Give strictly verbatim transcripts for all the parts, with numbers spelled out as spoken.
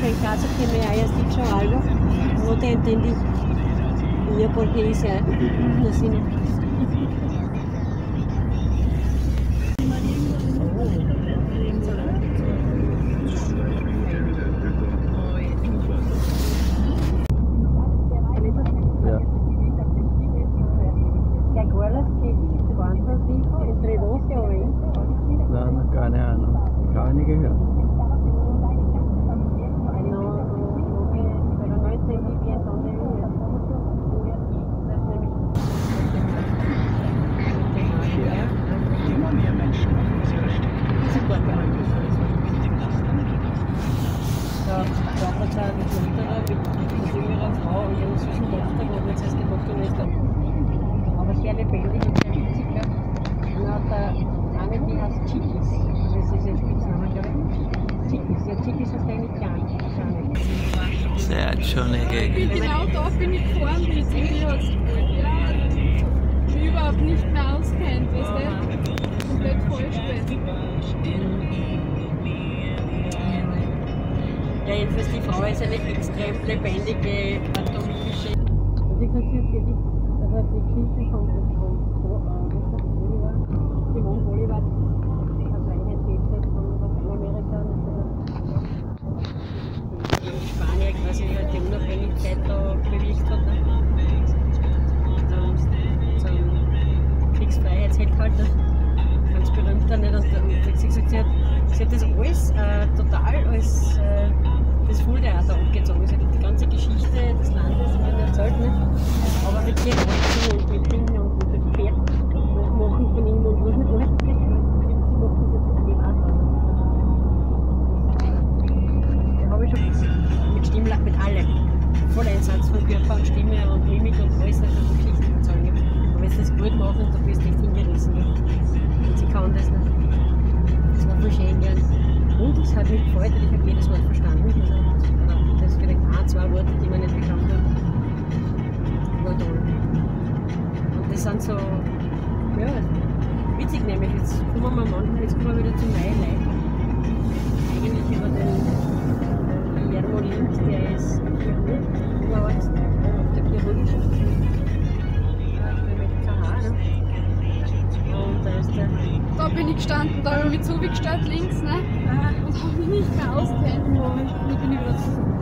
ejemplo, en caso que me hayas dicho algo, no te entendí. Y yo porque hice así, ¿no? ¿Te acuerdas que cuántos dijo? ¿Entre doce o veinte? No, no, keine Ahnung. Ich habe nie gehört. Aber sehr lebendig und sehr witzig. Und auch der eine, die heißt Chiquis. Das ist ihr Spitzname, glaube ich. Chiquis. Ja, Chiquis ist eigentlich klein. Sehr schöne Gegend. Genau da bin ich gefahren, wie es irgendwie hat mich überhaupt nicht mehr auskennt, weißt du? Komplett falsch wird. Ja, jedenfalls die Frau ist eine extrem lebendige, atomische. Und ich sage, sie hat wirklich, also die Geschichte von, von, von Bolivar, Simon Bolivar, also eine erzählt hat von Lateinamerika, dass in Spanien quasi die Unabhängigkeit da bewegt hat. Zum, zum Kriegsfreiheitsheld halt, ganz berühmter, nicht? Und sie hat gesagt, sie hat, sie hat das alles äh, total als äh, das Fulltheater abgezogen. Sie hat die ganze Geschichte des Landes erzählt, nicht? Aber mit ihren Rechten und mit Dingen und mit dem Pferd machen von ihm und was nicht alles. Sie macht das jetzt privat. Da habe ich schon mit Stimmlach, mit allem. Volleinsatz von Körper und Stimme und Mimik und alles, also die Geschichten erzählen. Aber wenn sie das gut machen, dann bist du echt hingerissen. Und sie kann das nicht. Das war voll schön gern. Und es hat mich gefreut, ich habe jedes Wort verstanden. Also, das ist vielleicht ein, zwei Worte, die man nicht bekannt hat. War toll. Und das sind so, ja, witzig nämlich. Jetzt kommen wir manchmal, jetzt kommen wir wieder zum neuen Leid. Eigentlich über den Guillermo Lind, der ist Oberarzt auf der chirurgischen K H, ne? Und da ist der. Da bin ich gestanden, da habe ich mich zugestellt links, ne? Und habe mich nicht mehr auskennt. Und ich bin über das.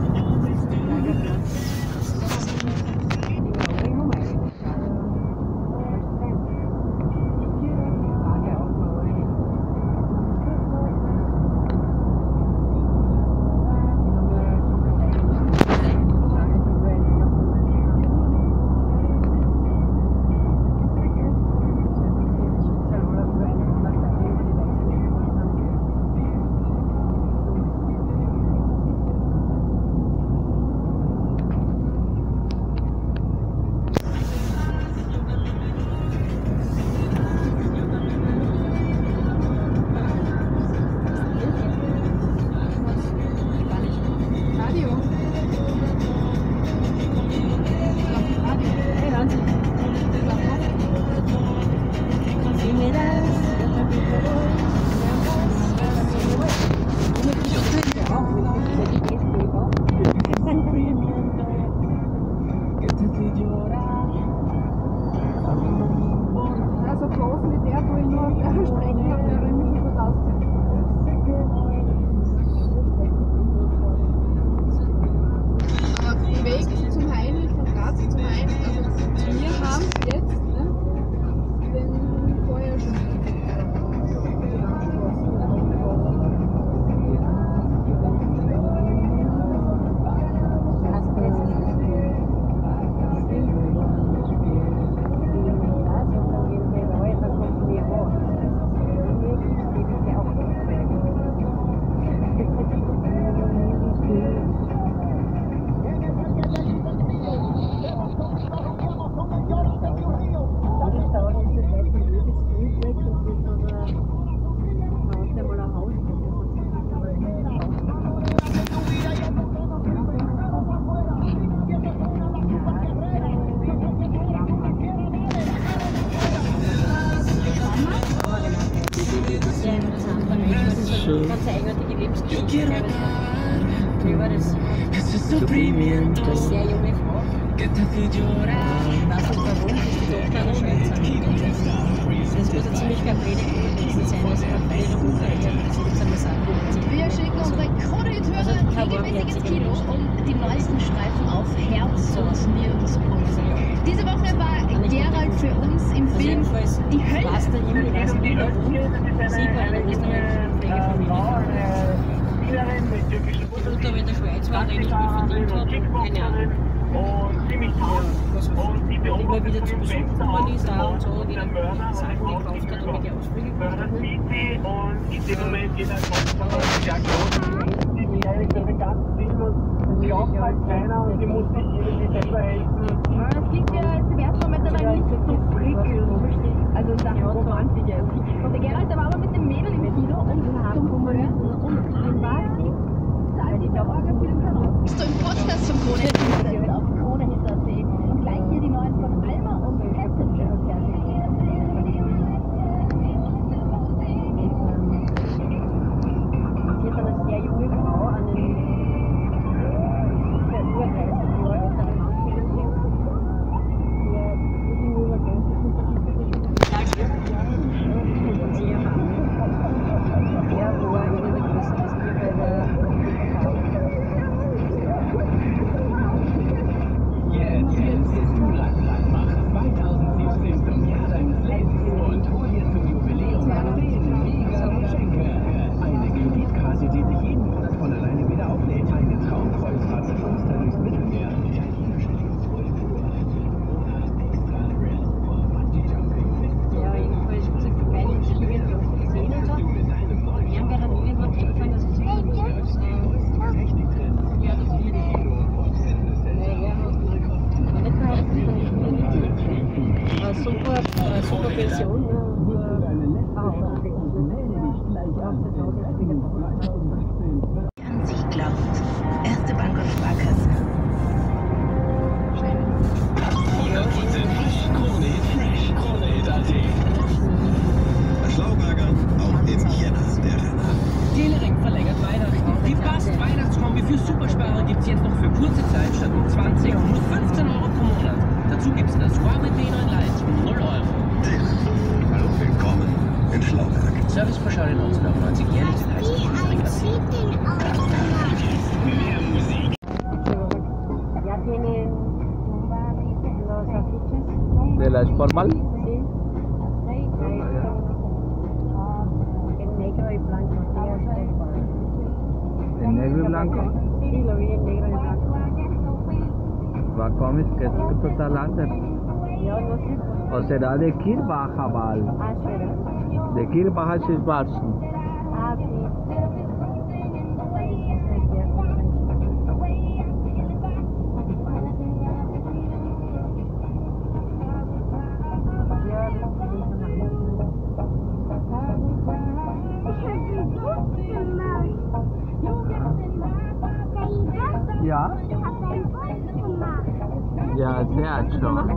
Also bloß mit der, wo ich nur auf der Strecke habe, der mich nicht gut auskennt. Aber den Weg zum Heinrich, von Graz zum Heinrich, also wir haben jetzt, ne, den vorher schon. Ganz eigenartige Lebensgeschichte. Wie war das? Eine sehr junge Frau. Ich weiß nicht warum, ist die Tochter einer Schweizer. Das muss eine ziemlich blöde gewesen sein, dass man bei ihrer Mutter jetzt einmal sagen will. Wir schicken unsere Kronhithörer regelmäßiges Kino und die neuesten Streifen auf Herz und Nirgends. Diese Woche war Gerald für uns im Film Die Hölle. Was der Himmel, was der Himmel und sie war eine österreichische Pflegefamilie. Die Mutter in der Schweiz war, eigentlich gut verdient hat, keine Ahnung. Und ziemlich hart. Und die immer beobachtet wieder zu Besuch gekommen ist auch und so, die den dann Mörder Sachen gekauft hat und mit die Ausflüge gemacht hat. sieht sie und in dem Moment geht ein Kopf sehr groß. Die Jährige den ganzen Film und glaubt halt keiner und die muss sich irgendwie selber helfen. Es klingt ja im ersten Moment aber nicht so prickelnd. Also Sachen romantisch. Und der Gerald, der war aber mit dem Mädel im Kino und zum Hören und im Wagen. Also ich glaube, auch Film kann auch. Bist du im Podcast zum Krone-Hit auf Krone-Hit.at und gleich hier die neuen von Alma und Passenger fertig. Sie hat eine sehr junge Frau an den über dreißig Jahre älteren Mann kennengelernt, der irgendwie über dreißig sympathisch sehr haben. Er war einer der größten, was wir bei der Jetzt ist Gladbach zwanzig siebzehn zum Jahr deines Lebens und hol dir zum Jubiläum zehn mega Geschenke. Eine Kreditkarte, die sich jeden Monat von alleine wieder auflädt. Eine Traumkreuzfahrt mit Monster durchs Mittelmeer. Ja, jedenfalls gesagt, die beiden haben sich irgendwie oft gesehen und so. Und wir haben bei dann irgendwann eingefallen, dass es so gut ist. Ja, das will ich. Weil er hat nicht verheiratet, sondern ich bin nicht. Eine super, eine super Pension. An sich glaubt. Erste Bank und Sparkasse. hundert Prozent frisch. Krone Fresh. Krone.at. Schlauberger, auch im Jänner der Renner. Telering verlängert Weihnachten. Die Fast Weihnachtskombi für Supersparer gibt's jetzt noch für kurze Zeit statt um zwanzig und nur fünfzehn Euro pro Monat. Dazu gibt's das Huawei P neun Lite um null Euro. Hallo, willkommen in Schlauberg. Servicepauschale neunzehnhundertneunzig, jährlich den Mehr Musik. Ya tienen los afiches. ¿De la Sportball? Sí. En negro y blanco. ¿En negro y blanco? Sí, lo vi en negro y blanco. War komisch, que es que total anders. Yo no sé. O será de Kirbacher Ball. Ah, será. De Kirbacher Schwarzen. Ah, sí. Ja? Ja, sehr schön.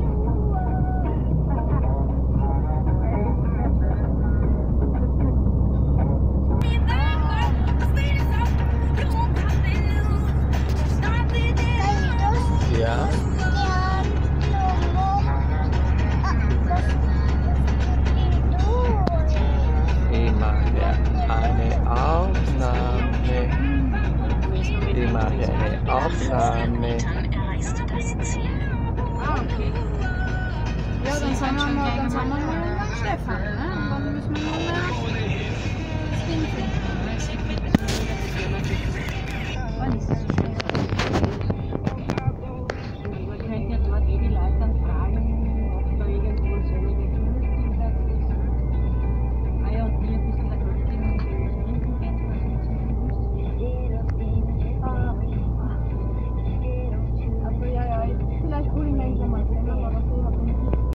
Ja. Ich mache eine Aufnahme. Ich mache eine Aufnahme. Dann erreichst du das Ziel. Ah, okay. Ja, dann sind wir mal, dann sind wir mal beim Stefan, ne?